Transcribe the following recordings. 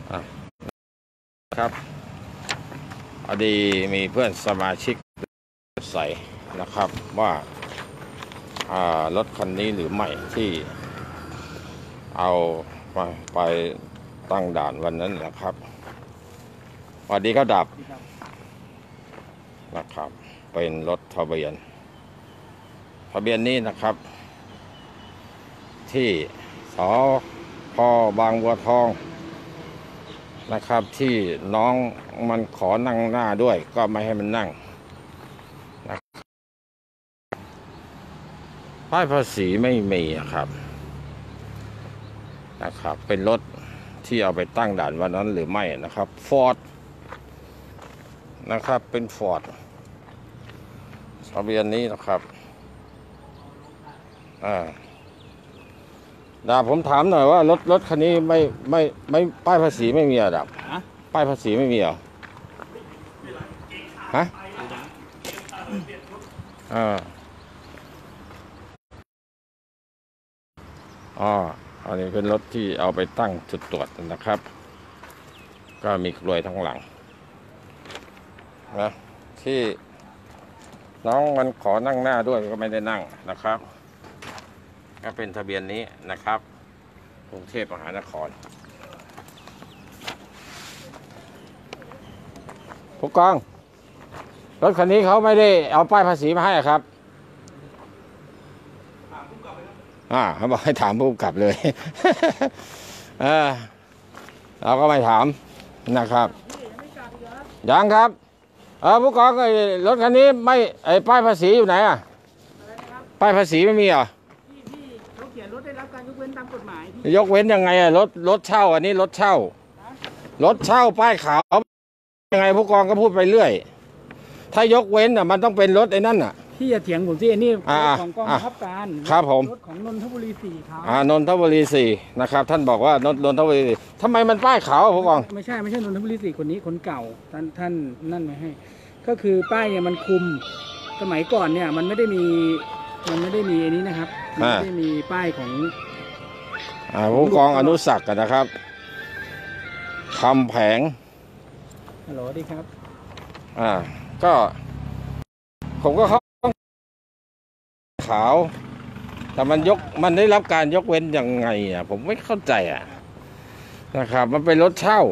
ครับพอดีมีเพื่อนสมาชิกใส่นะครับว่ารถคันนี้หรือไม่ที่เอาไปตั้งด่านวันนั้นนะครับสวัสดีครับดับนะครับเป็นรถทะเบียนนี้นะครับที่สพ.บางบัวทองนะครับที่น้องมันขอนั่งหน้าด้วยก็ไม่ให้มันนั่งนะป้ายภาษีไม่มีนะครับเป็นรถที่เอาไปตั้งด่านวันนั้นหรือไม่นะครับฟอร์ดนะครับเป็นฟอร์ดทะเบียนนี้นะครับผมถามหน่อยว่ารถคันนี้ไม่ป้ายภาษีไม่มีดับป้ายภาษีไม่มีเหรอฮะอันนี้เป็นรถที่เอาไปตั้งจุดตรวจนะครับก็มีกลวยทั้งหลังนะที่น้องมันขอนั่งหน้าด้วยก็ไม่ได้นั่งนะครับก็เป็นทะเบียนนี้นะครับกรุงเทพมหานครผู้กองรถคันนี้เขาไม่ได้เอาป้ายภาษีมาให้ครับเขาบอกให้ถามผู้กำกับเลยเราก็ไม่ถามนะครับยังครับผู้กองรถคันนี้ไม่ป้ายภาษีอยู่ไหนป้ายภาษีไม่มีเหรอเขาเขียนรถได้รับการยกเว้นตามกฎหมายยกเว้นยังไงรถเช่าอันนี้รถเช่ป้ายขาวยังไงผู้กองก็พูดไปเรื่อยถ้ายกเว้นมันต้องเป็นรถไอ้นั่นพี่อย่าเถียงผมสินี่ของกองบังคับการครับผมรถของนนทบุรี4ครับนนทบุรี4นะครับท่านบอกว่านนทบุรีทำไมมันป้ายขาวผู้กองไม่ใช่นนทบุรี4คนนี้คนเก่าท่านนั่นไม่ให้ก็คือป้ายเนี่ยมันคุมสมัยก่อนเนี่ยมันไม่ได้มีอันนี้นะครับไม่ได้มีป้ายของผู้กองอนุศักดิ์นะครับคำแผงฮัลโหลดีครับก็ผมก็เขาขาวแต่มันได้รับการยกเว้นยังไงผมไม่เข้าใจนะครับมันเป็นรถเช่า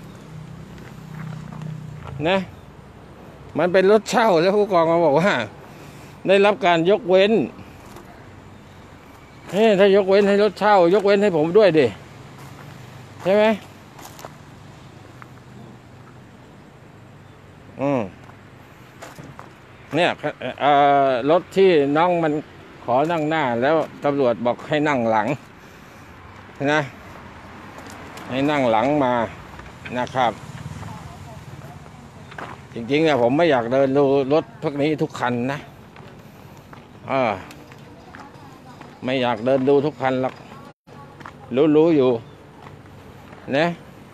นะมันเป็นรถเช่าแล้วผู้กองมาบอกว่าได้รับการยกเว้นถ้ายกเว้นให้รถเช่ายกเว้นให้ผมด้วยดิใช่ไหมเนี่ยรถที่น้องมันขอนั่งหน้าแล้วตำรวจบอกให้นั่งหลังนะให้นั่งหลังมานะครับจริงๆผมไม่อยากเดินดูรถพวกนี้ทุกคันนะไม่อยากเดินดูทุกคันหรอกรู้อยู่นะ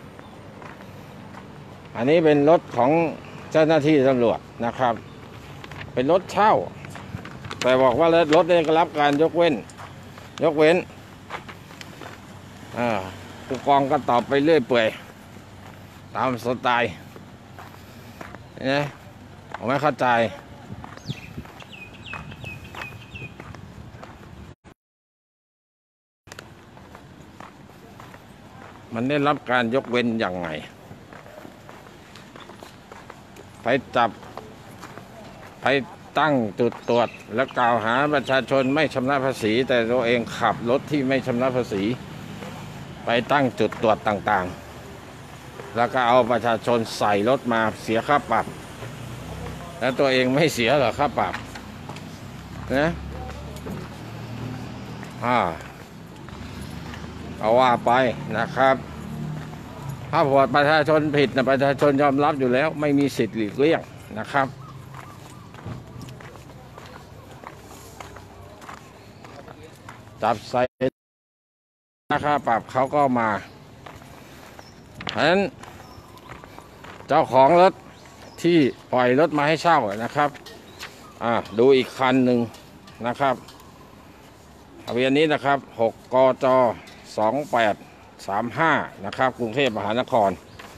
อันนี้เป็นรถของเจ้าหน้าที่ตำรวจนะครับเป็นรถเช่าแต่บอกว่ารถได้รับการยกเว้นผู้กองก็ตอบไปเรื่อยเปื่อยตามสไตล์นะผมไม่เข้าใจมันได้รับการยกเว้นยังไงไปจับไปตั้งจุดตรวจและกล่าวหาประชาชนไม่ชำระภาษีแต่ตัวเองขับรถที่ไม่ชำระภาษีไปตั้งจุดตรวจต่างๆแล้วก็เอาประชาชนใส่รถมาเสียค่าปรับแล้วตัวเองไม่เสียหรอค่าปรับนะเอาว่าไปนะครับถ้าประชาชนผิดประชาชนยอมรับอยู่แล้วไม่มีสิทธิ์หลีกเลี่ยงนะครับจับใส่ค่าปรับเขาก็มาเพราะฉะนั้นเจ้าของรถที่ปล่อยรถมาให้เช่านะครับดูอีกคันหนึ่งนะครับทะเบียนนี้นะครับ6 กจ. 35นะครับกรุงเทพมหานคร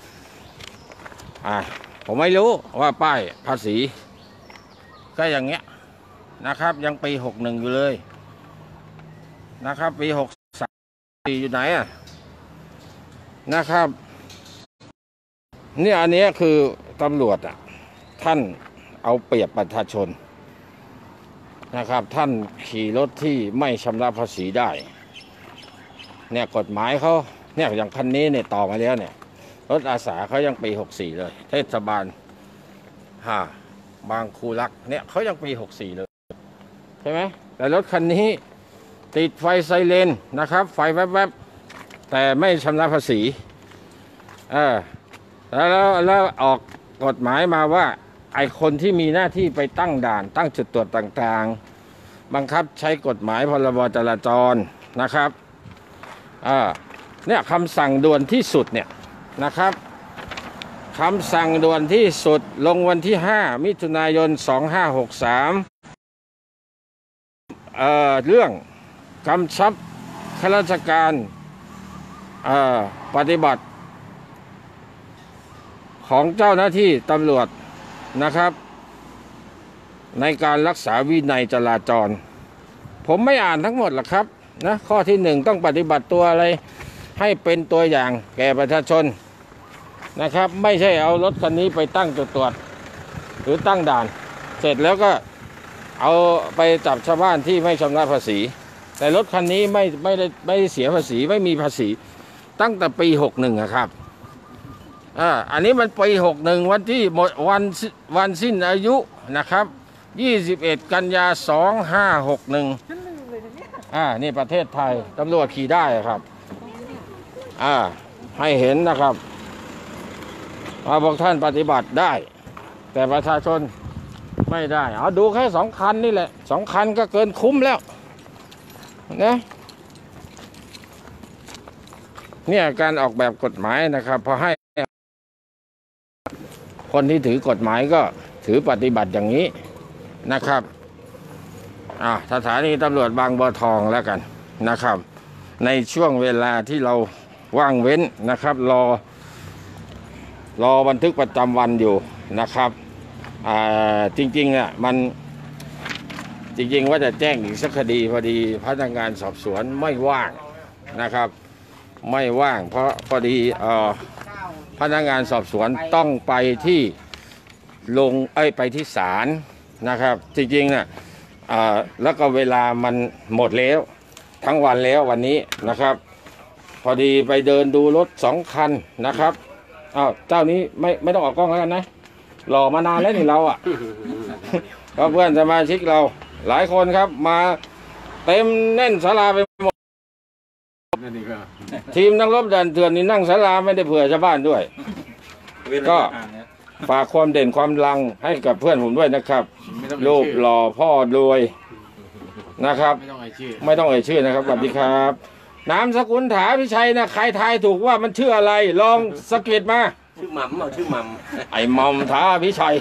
ผมไม่รู้ว่าป้ายภาษีก็อย่างเงี้ยนะครับยังปี61อยู่เลยนะครับปี63อยู่ไหนนะครับเนี่ยอันนี้คือตำรวจท่านเอาเปรียบประชาชนนะครับท่านขี่รถที่ไม่ชำระภาษีได้เนี่ยกฎหมายเขาเนี่ยอย่างคันนี้เนี่ยต่อมาแล้วเนี่ยรถอาสาเขายังปี64เลยเทศบาลบางคูรักเนี่ยเขายังปี64เลยใช่ไหมแต่รถคันนี้ติดไฟไซเรนนะครับไฟแวบๆแต่ไม่ชำระภาษีแล้วออกกฎหมายมาว่าไอคนที่มีหน้าที่ไปตั้งด่านตั้งจุดตรวจต่างๆบังคับใช้กฎหมายพรบจราจรนะครับเนี่ยคำสั่งด่วนที่สุดเนี่ยนะครับคำสั่งด่วนที่สุดลงวันที่5 มิถุนายน 2563เรื่องกำชับข้าราชการปฏิบัติของเจ้าหน้าที่ตำรวจนะครับในการรักษาวินัยจราจรผมไม่อ่านทั้งหมดหรอกครับนะข้อที่1ต้องปฏิบัติตัวอะไรให้เป็นตัวอย่างแก่ประชาชนนะครับไม่ใช่เอารถคันนี้ไปตั้งจุดตรวจหรือตั้งด่านเสร็จแล้วก็เอาไปจับชาวบ้านที่ไม่ชำระภาษีแต่รถคันนี้ไม่ได้เสียภาษีไม่มีภาษีตั้งแต่ปี61ครับอันนี้มันปี61วันที่หมดวันสิ้นอายุนะครับ21 กันยา 2561นี่ประเทศไทยตำรวจขี่ได้ครับให้เห็นนะครับพวกท่านปฏิบัติได้แต่ประชาชนไม่ได้เอาดูแค่2 คันนี่แหละ2 คันก็เกินคุ้มแล้วนะเนี่ยการออกแบบกฎหมายนะครับพอให้คนที่ถือกฎหมายก็ถือปฏิบัติอย่างนี้นะครับสถานีตำรวจบางบัวทองแล้วกันนะครับในช่วงเวลาที่เราว่างเว้นนะครับรอบันทึกประจำวันอยู่นะครับจริงๆมันจริงๆว่าจะแจ้งอีกสักคดีพอดีพนักงานสอบสวนไม่ว่างนะครับไม่ว่างเพราะพอดีพนักงานสอบสวนต้องไปที่ไปที่ศาลนะครับจริงๆแล้วก็เวลามันหมดแล้วทั้งวันแล้ววันนี้นะครับพอดีไปเดินดูรถ2 คันนะครับเจ้านี้ไม่ต้องออกกล้องแล้วกันนะหล่อมานานแล้วนี่เราก็เพื่อนสมาชิกเราหลายคนครับมาเต็มแน่นศาลาไปหมดทีมนักรบด่านเถื่อนนี่นั่งศาลาไม่ได้เผื่อชาวบ้านด้วยก็ฝากความเด่นความดังให้กับเพื่อนผมด้วยนะครับรูปหล่อพ่อรวยนะครับไม่ต้องเอ่ยชื่อนะครับสวัสดีครับนามสกุลถาพิชัยนะใครทายถูกว่ามันชื่ออะไรลองสะกิดมาชื่อหม่ำชื่อหม่ำไอ้หม่ำถาพิชัย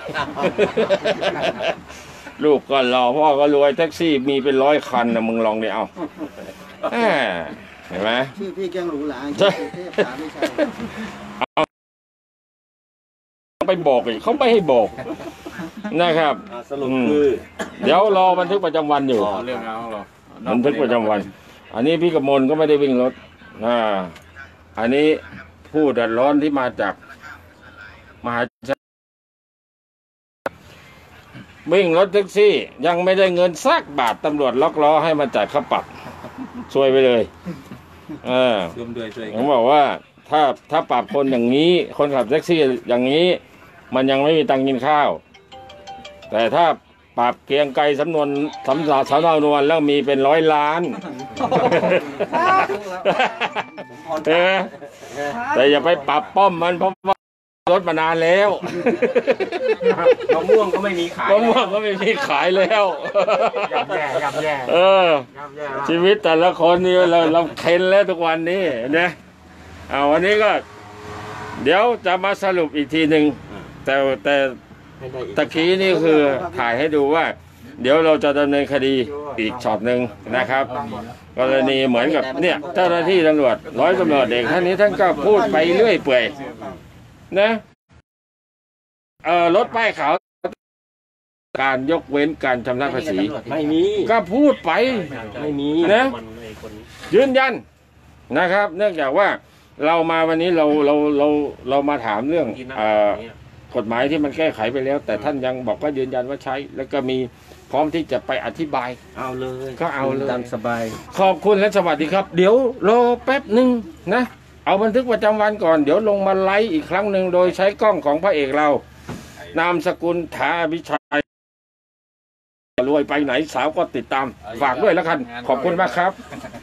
ลูกก็หล่อพ่อก็รวยแท็กซี่มีเป็น100 คันนะมึงลองดิเอาเห็นไหมชื่อพี่แกงหรูหราชื่อเทพถาพิชัยไปบอกอีกเขาไม่ให้บอกนะครับสรุปคือเดี๋ยวรอบันทึกประจำวันอยู่เรื่องเอาหรอบันทึกประจำวันอันนี้พี่กมลก็ไม่ได้วิ่งรถอันนี้ผู้เดือดร้อนที่มาจากมหาชัยวิ่งรถแท็กซี่ยังไม่ได้เงินสักบาทตำรวจล็อกล้อให้มาจ่ายค่าปรับช่วยไปเลยผมบอกว่าถ้าปรับคนอย่างนี้คนขับแท็กซี่อย่างนี้มันยังไม่มีตังค์กินข้าวแต่ถ้าปรับเกรียงไกรสำนวนสำนวนแล้วมีเป็น100 ล้านแต่อย่าไปปรับป้อมมันเพราะว่ารถมานานแล้วมะม่วงก็ไม่มีขายมะม่วงก็ไม่มีขายแล้วยับแย่ชีวิตแต่ละคนนี่เราเค้นแล้วทุกวันนี้นะวันนี้ก็เดี๋ยวจะมาสรุปอีกทีหนึ่งแต่ตะกี้นี่คือถ่ายให้ดูว่าเดี๋ยวเราจะดำเนินคดีอีกช็อตหนึ่งนะครับ กรณีเหมือนกับเนี่ยเจ้าหน้าที่ตำรวจร้อยตำรวจเอกท่านนี้ท่านก็พูดไปเรื่อยเปื่อยนะรถป้ายขาวการยกเว้นการชำระภาษีไม่มีก็พูดไปไม่มีนะ ยืนยันนะครับ เนื่องจากว่าเรามาวันนี้เรามาถามเรื่องกฎหมายที่มันแก้ไขไปแล้ว แต่ท่านยังบอกว่ายืนยันว่าใช้ แล้วก็มีพร้อมที่จะไปอธิบายเอาเลยก็เอาเลยตามสบายขอบคุณและสวัสดีครับ เดี๋ยวรอแป๊บหนึ่งนะ เอาบันทึกประจำวันก่อน เดี๋ยวลงมาไลฟ์อีกครั้งหนึ่งโดยใช้กล้องของพระเอกเรา นามสกุลถาพิชัยรวยไปไหนสาวก็ติดตาม ฝากด้วยแล้วกัน ขอบคุณมากครับ